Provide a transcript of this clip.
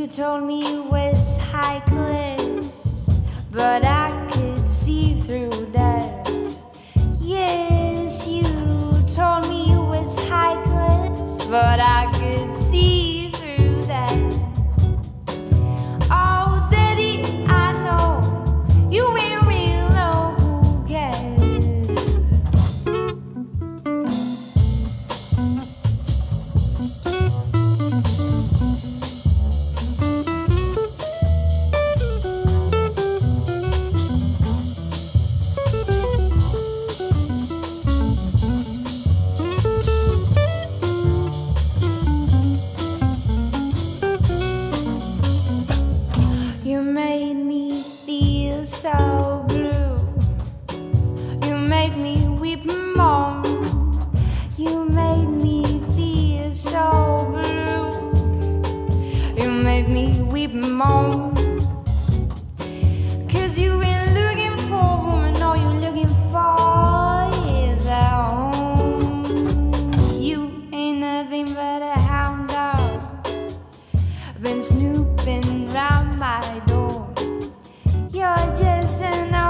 told me you was high class, but I could see through that. Yes, you told me you was high class, but I could see through that. Oh, Daddy, I know you ain't real, no, who cares? You made me feel so blue. You made me weep more. You made me feel so blue. You made me weep more. 'Cause you ain't looking for a woman, all you're looking for is a home. You ain't nothing but a hound dog, been snooping round my door. You're just an